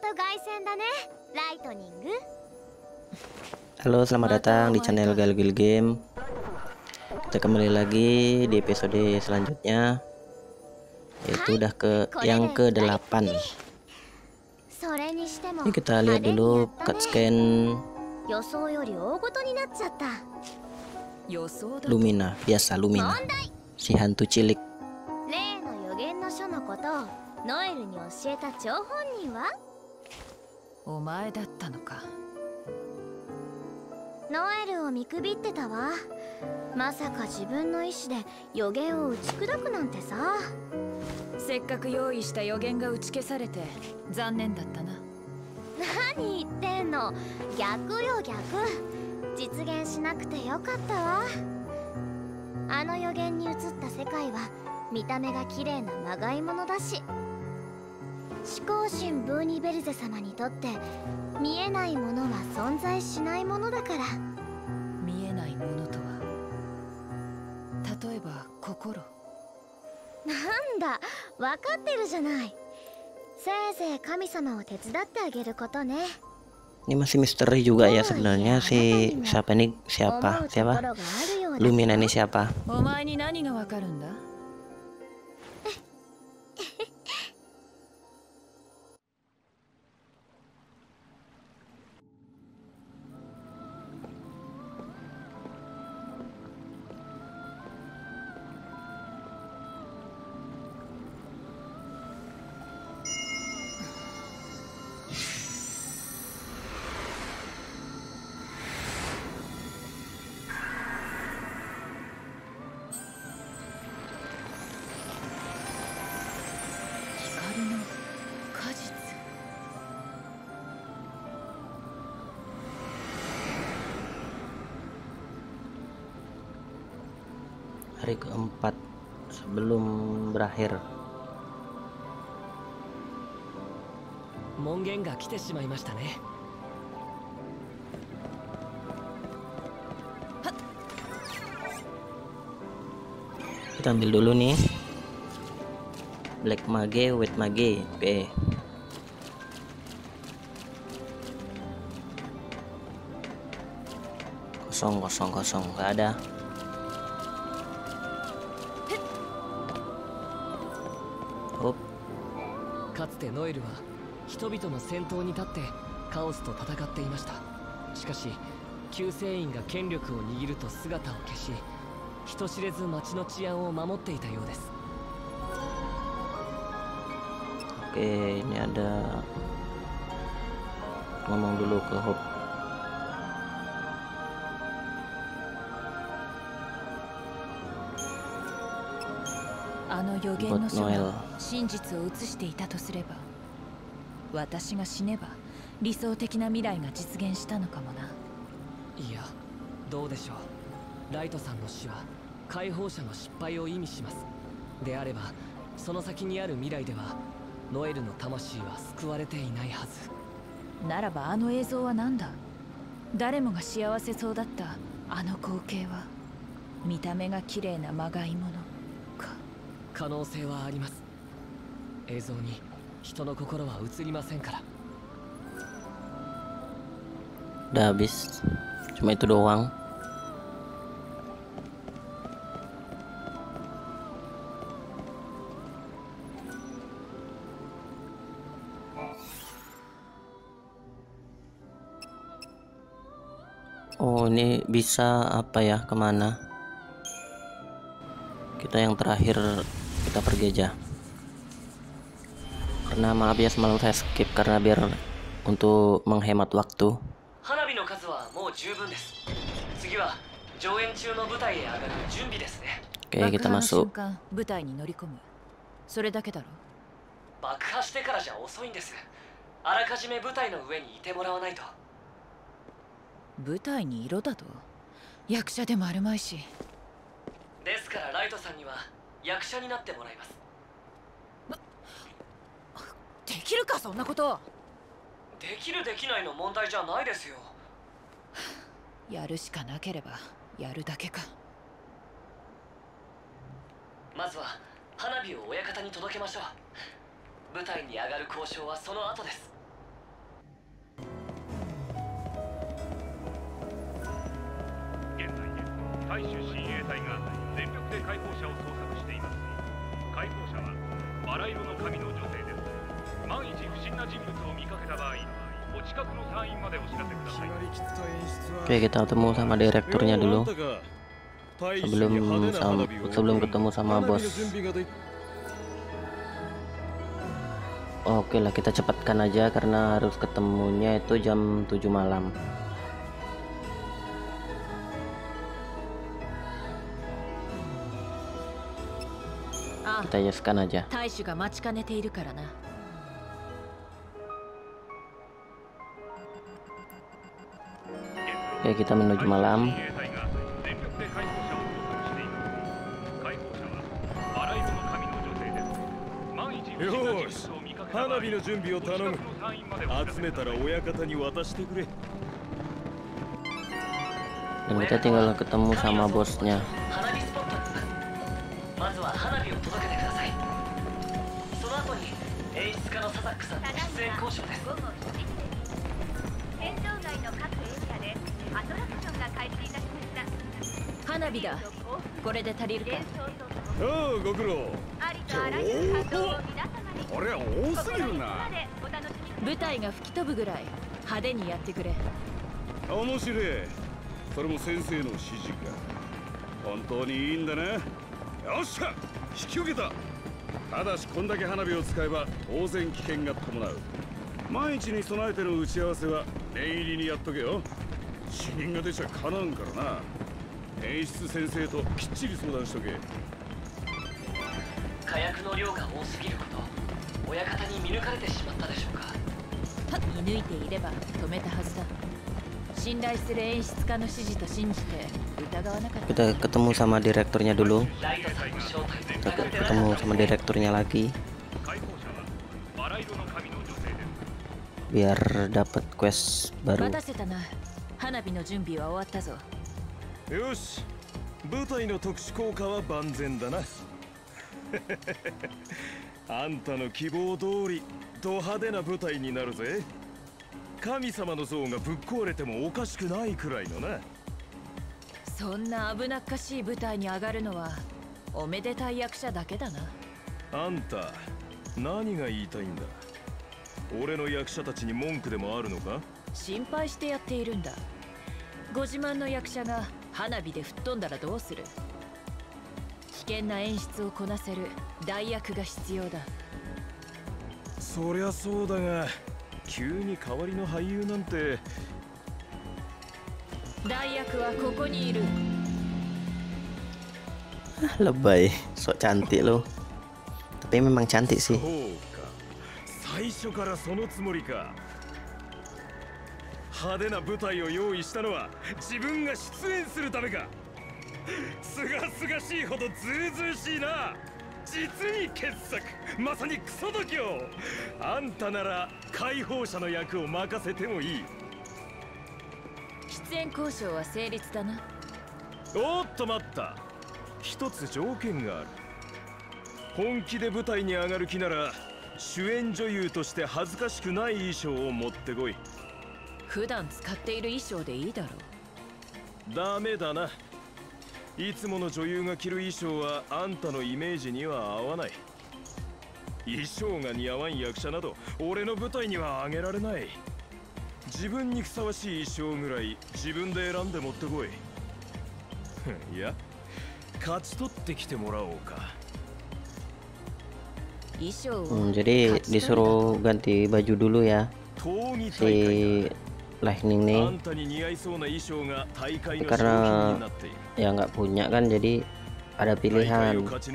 Halo, selamat datang di channel Galgil Game. Kita kembali lagi di episode selanjutnya, yaitu udah yang ke-8. Ini kita lihat dulu cutscene Lumina, biasa Lumina, si hantu cilik. Ini masih misteri juga ya sebenarnya, si siapa nih, siapa Lumina ini siapa? Hari keempat sebelum berakhir. Kita ambil dulu nih Black Mage, White Mage. Oke. Kosong, nggak ada. Hop. かつてノエルは人々の先頭に立ってカオスと戦っていました。しかし救世員が権力を握ると姿を消し、人知れず町の治安を守っていたようです。 Oke, ini ada ngomong dulu ke Hop. Buat Noel. 真実を映していたとすれば、私が死ねば理想的な未来が実現したのかもな。 いや、どうでしょう。ライトさんの死は解放者の失敗を意味します。であればその先にある未来ではノエルの魂は救われていないはず。 ならばあの映像は何だ。誰もが幸せそうだったあの光景は見た目が綺麗なまがいものか。 可能性はあります。映像に人の心は映りませんから。 Udah habis, cuma itu doang. Oh, ini bisa apa ya, kemana? Kita yang terakhir, kita pergi aja. Karena maaf ya, semalam saya skip karena biar untuk menghemat waktu. Oke, kita masuk. 舞台に色だと役者でもあるまいし。 ですからライトさんには役者になってもらいます。 できるかそんなこと。 できるできないの問題じゃないですよ。 やるしかなければやるだけか。 まずは花火を親方に届けましょう。舞台に上がる交渉はその後です。 Oke, kita ketemu sama direkturnya dulu. Sebelum ketemu sama bos. Oke lah, kita cepatkan aja karena harus ketemunya itu jam 7 malam. Kita yeskan aja. Oke, kita menuju malam. Dan kita tinggal ketemu sama bosnya. Kita ketemu sama direkturnya dulu. Kita ketemu sama direkturnya lagi. Biar dapat quest baru. Lebay, sok cantik lo. Tapi memang cantik sih. Jadi disuruh ganti baju dulu ya si Lightning nih, karena ya nggak punya kan, jadi ada pilihan.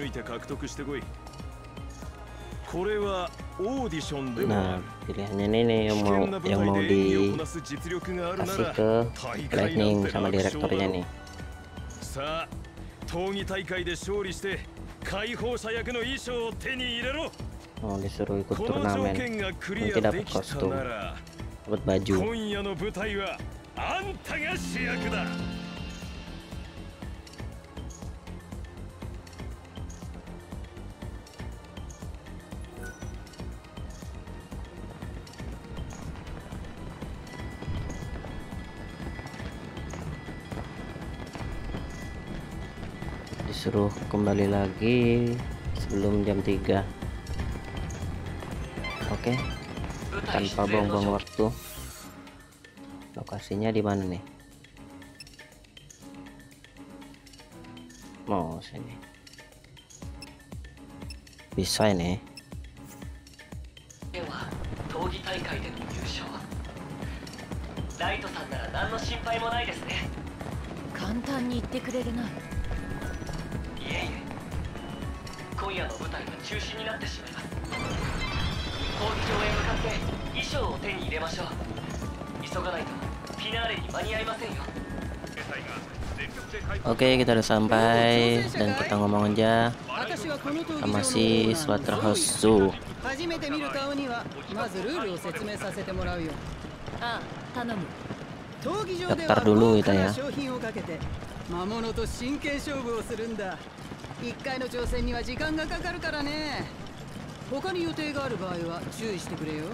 Nah, pilihannya ini nih yang mau dikasih ke Lightning sama direkturnya nih. Oh, disuruh ikut turnamen, nanti dapat kostum, dapat baju. Disuruh kembali lagi sebelum jam 3. Oke. tanpa buang-buang waktu. Lokasinya di mana nih? Mau sini. Bisa ini. 闘技大会での優勝。ライトさんなら何の心配もないですね。 簡単に言ってくれるな。 いえいえ、今夜の舞台が中止になってしまいます。闘技場へ向かって衣装を手に入れましょう。急がないとフィナーレに間に合いませんよ。 Oke, kita udah sampai dan kita ngomong aja sama si Slaughterhouse Zoo. 初めて見る顔にはまずルールを説明させてもらうよ。 ああ、頼む。 闘技場では Daftar dulu kita ya. 商品をかけて魔物と真剣勝負をするんだ。1回の挑戦には時間がかかるからね。他に予定がある場合は注意してくれよ。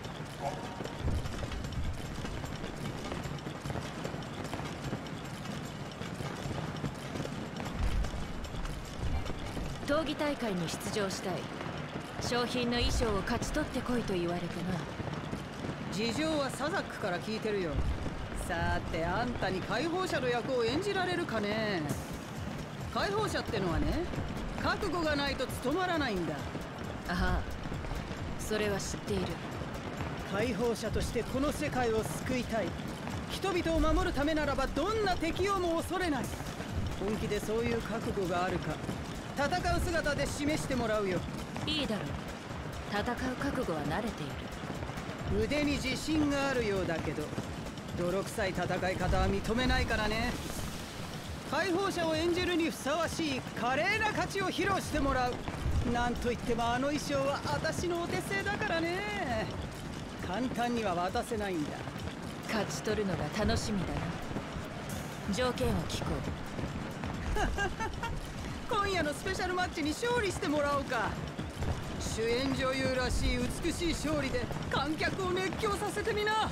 闘技大会に出場したい。商品の衣装を勝ち取ってこいと言われてな。 事情はサザックから聞いてるよ。さてあんたに解放者の役を演じられるかね。解放者ってのはね、覚悟がないと務まらないんだ。 ああ、それは知っている。 解放者としてこの世界を救いたい。人々を守るためならばどんな敵をも恐れない。本気でそういう覚悟があるか、戦う姿で示してもらうよ。 いいだろう。戦う覚悟は慣れている。 腕に自信があるようだけど、泥臭い戦い方は認めないからね。解放者を演じるにふさわしい華麗な勝ちを披露してもらう。なんといってもあの衣装は私のお手製だからね。簡単には渡せないんだ。 勝ち取るのが楽しみだな。条件を聞こう。 今夜のスペシャルマッチに勝利してもらおうか。主演女優らしい美しい勝利で観客を熱狂させてみな。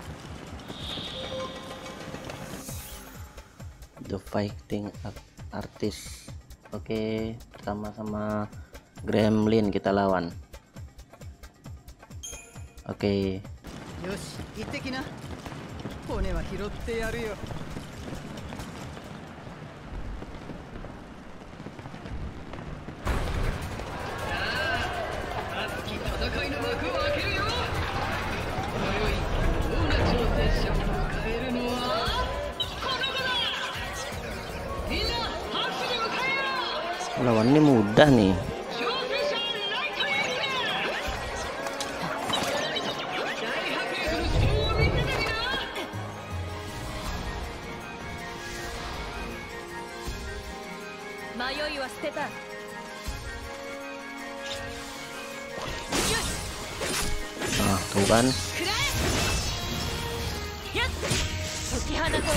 The Fighting Artist. Oke, pertama sama Gremlin kita lawan. Oke. よし、行ってきな。骨は拾ってやるよ。戦いの幕を開けるよ。今宵どんな挑戦者を迎えるのはこの子だ。みんな拍手で迎えよう。 Lawan ini mudah nih. 挑戦者ライトへ行け。大迫力の死闘を見せてみな。 迷いは捨てた。 Nah, tuh kan. 解き放とう。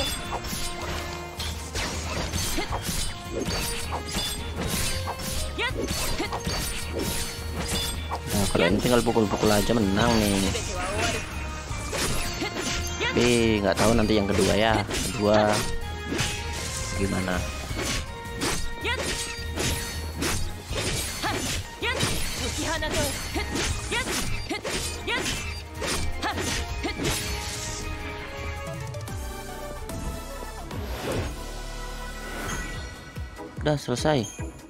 Nah, kalau ini tinggal pukul-pukul aja menang nih. Tapi nggak tahu nanti yang kedua ya. Kedua gimana? Udah selesai.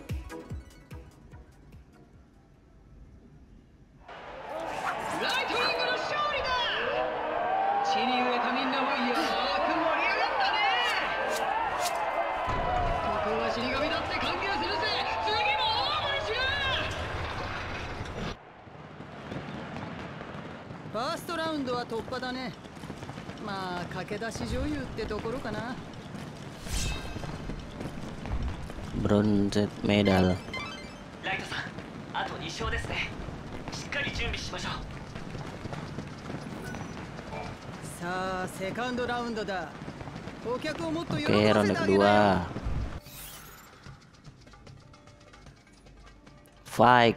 First round は突破だね。まあ駆け出し女優ってところかな。 Bronze medal. ライトさん、あと2勝ですね。しっかり準備しましょう。 さあ、セカンドラウンドだ。お客をもっと喜ば Oke, せ ronde てあげなよ。 kedua. Fight.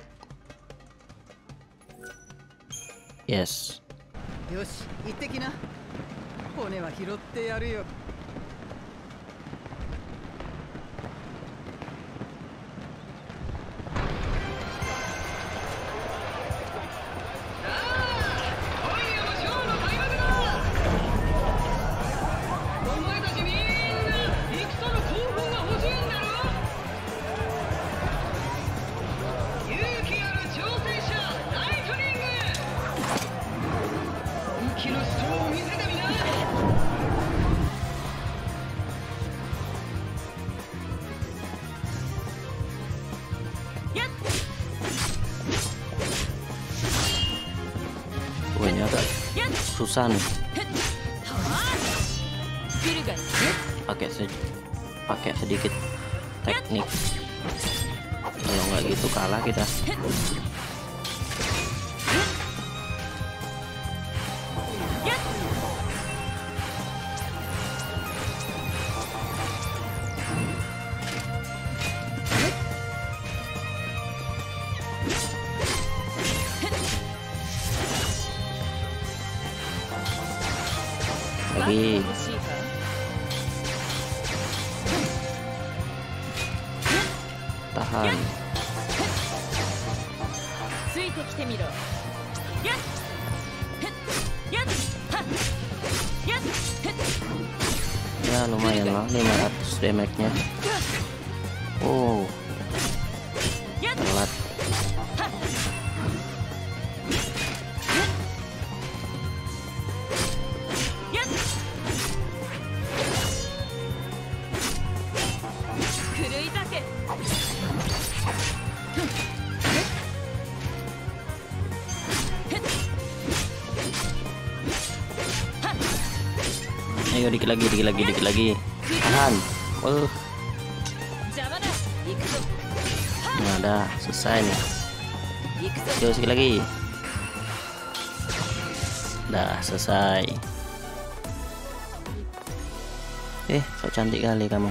Yes. よし、行ってきな。骨は拾ってやるよ。 今夜 susah nih. Pakai sedikit teknik. Kalau nggak gitu kalah kita. Lagi. Tahan. Ya lumayan lah, 500 damage-nya. Oh, telat. Ayo dikit lagi. Tahan. Nah, dah selesai nih. Ayo sekali lagi. Dah selesai. So cantik kali kamu.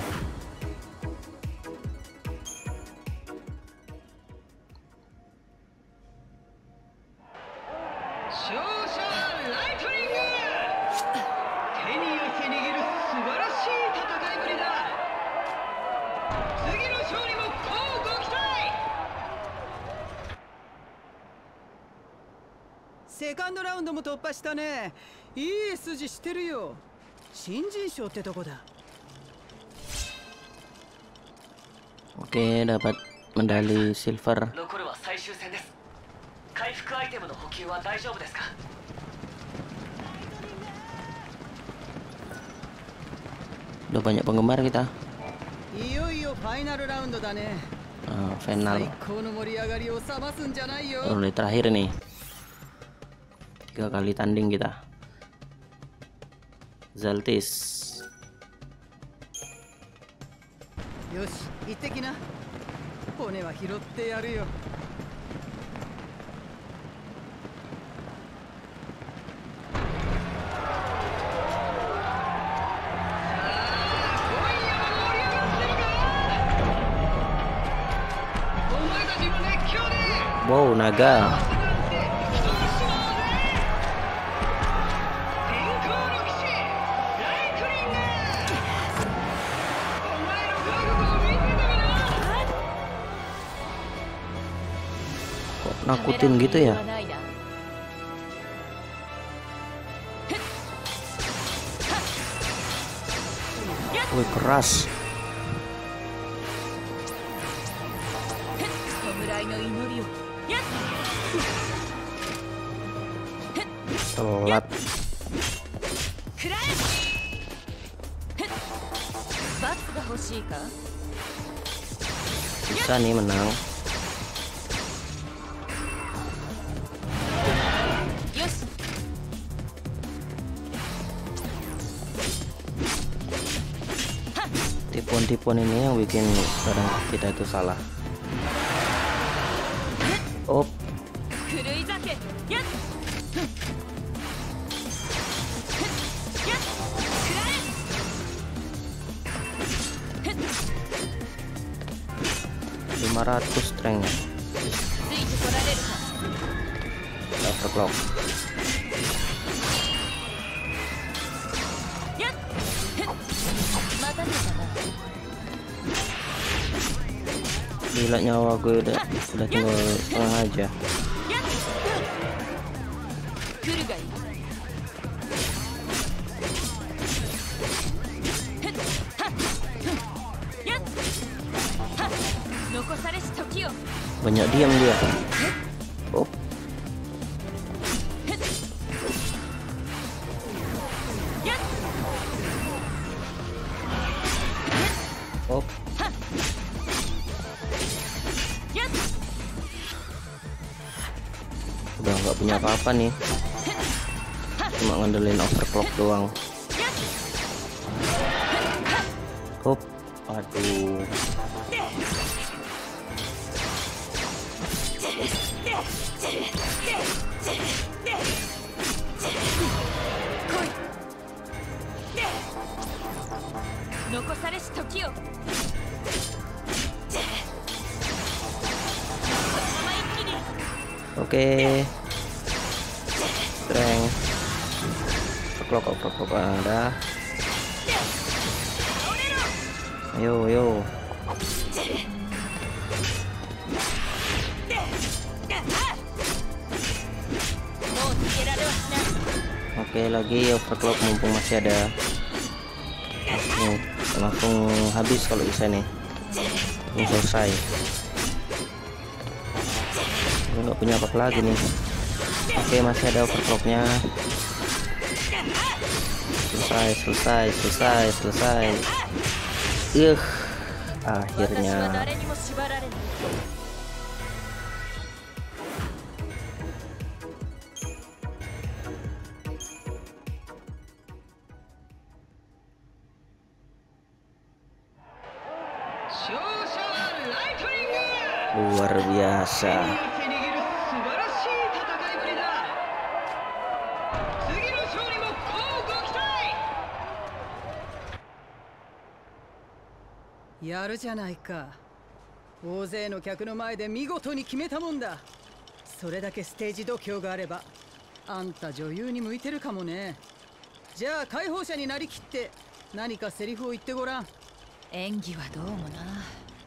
セカンドラウンドも突破したね。いい筋してるよ。新人賞ってとこだ。 Oke, dapat medali silver. 残るは最終戦です。回復アイテムの補給は大丈夫ですか？ Udah banyak penggemar kita. いよいよファイナルラウンドだね。 Final. 最高の盛り上がりを冷ますんじゃないよ。 Ronde terakhir nih. 3 kali tanding kita. Zaltis. よし、行ってきな。骨は拾ってやるよ。 Wow, naga. Kok nakutin gitu ya? Wih, keras. Telat. Bisa nih menang. Tipuan-tipuan ini yang bikin kadang kita itu salah. Oh. Strength. Overclock. Gila, nyawa gue udah tinggal setengah aja. Banyak diam dia. Oh. Oh. Udah nggak punya apa-apa nih. cuma ngandelin overclock doang. Hop, aduh. Oke. Strength. Overclock ada. Ayo. Oke, lagi overclock mumpung masih ada. Langsung habis kalau bisa nih. Ini selesai. Nggak punya apa lagi nih. Oke, masih ada overclocknya. Selesai. Akhirnya. Luar biasa. やるじゃないか。大勢の客の前で見事に決めたもんだ。それだけステージ度胸があればあんた女優に向いてるかもね。じゃあ解放者になりきって何かセリフを言ってごらん。 演技はどうもな。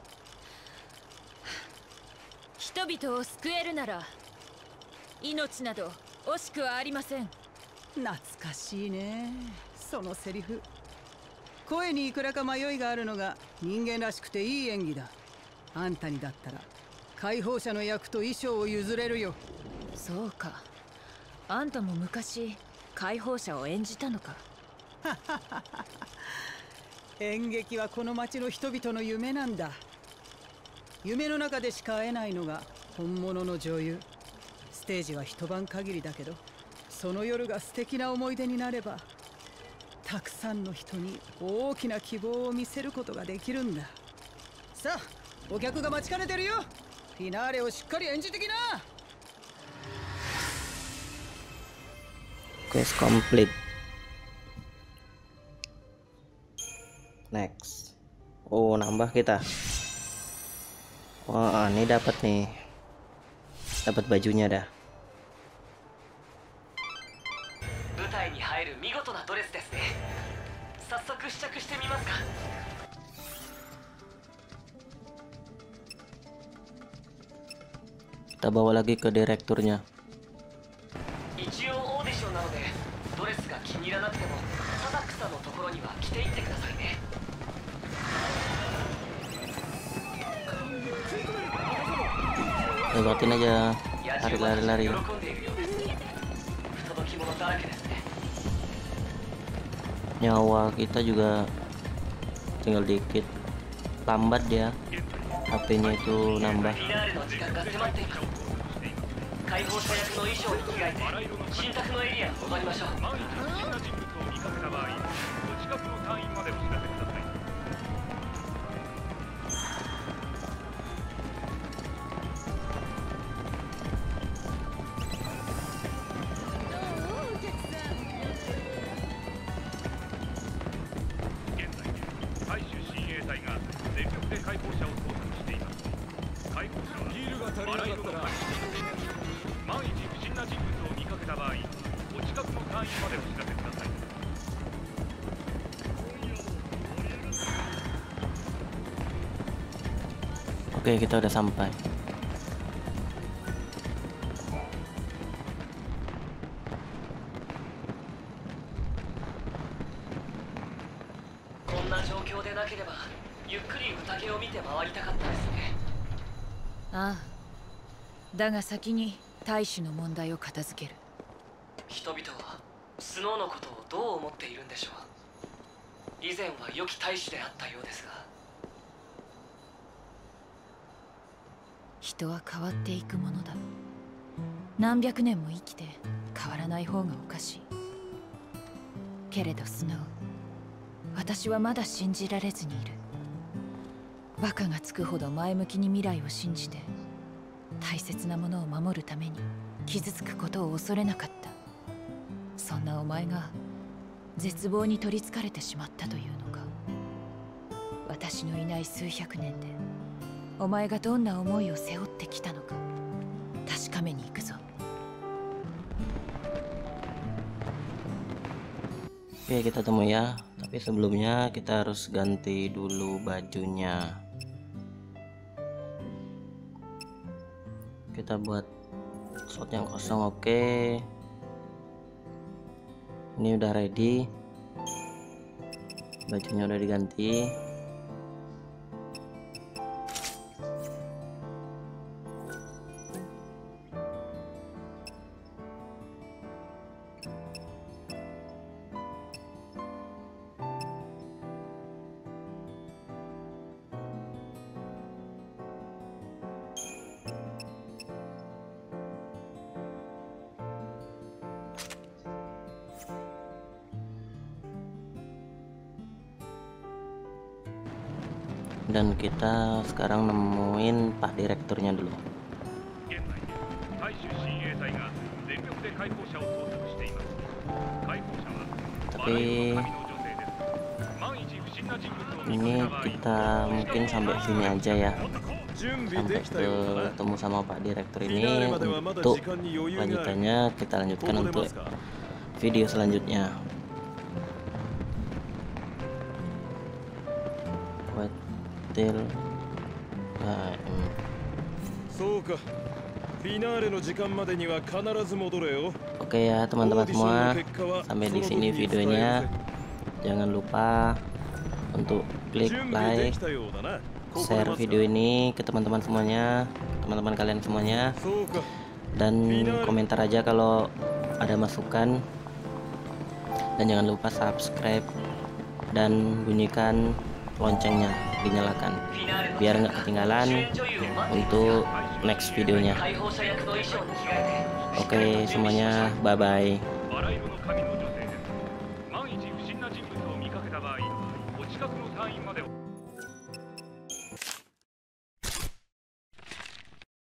人々を救えるなら命など惜しくはありません。 懐かしいね、そのセリフ。声にいくらか迷いがあるのが人間らしくていい演技だ。あんたにだったら解放者の役と衣装を譲れるよ。 そうか、あんたも昔解放者を演じたのか。 演劇はこの町の人々の夢なんだ。夢の中でしか会えないのが本物の女優。ステージは一晩限りだけど、その夜が素敵な思い出になればたくさんの人に大きな希望を見せることができるんだ。さあ、お客が待ちかねてるよ。フィナーレをしっかり演じてきな。 Quest complete. Next. Oh, nambah kita. Wah, ini dapat nih. Dapat bajunya dah. 舞台に入る見事なドレスですね。早速試着してみますか。 Kita bawa lagi ke direkturnya. 一応オーディションなのでドレスが気に入らなくてもサタクさんのところには着ていってくださいね。 Lewatin aja. Lari. 喜んでいるようです。不届き者だらけですね。 Nyawa kita juga tinggal dikit. Lambat dia. HP-nya itu nambah. 解放者役の衣装に着替えて新宅のエリアに戻りましょう。 Oke, kita udah sampai. Ah, だが先に大使の問題を片付ける。 人々はスノーのことをどう思っているんでしょう。以前は良き大使であったようですが。 人は変わっていくものだ。何百年も生きて変わらない方がおかしい。 けれどスノー、私はまだ信じられずにいる。バカがつくほど前向きに未来を信じて、大切なものを守るために傷つくことを恐れなかった。そんなお前が絶望に取りつかれてしまったというのか。私のいない数百年でお前がどんな思いを背負ってきたのか確かめに行くぞ。 Oke, kita temu ya. Tapi sebelumnya kita harus ganti dulu bajunya. Kita buat slot yang kosong. Oke, ini udah ready, bajunya udah diganti. Dan kita sekarang nemuin Pak Direkturnya dulu. Tapi ini kita mungkin sampai sini aja ya, sampai ketemu sama Pak Direktur ini. Untuk lanjutannya kita lanjutkan untuk video selanjutnya. Oke ya teman-teman semua, sampai di sini videonya. Jangan lupa untuk klik like, share video ini ke teman-teman semuanya, teman-teman kalian semuanya, dan komentar aja kalau ada masukan. Dan jangan lupa subscribe dan bunyikan loncengnya, dinyalakan biar nggak ketinggalan untuk next videonya. Oke semuanya, bye bye.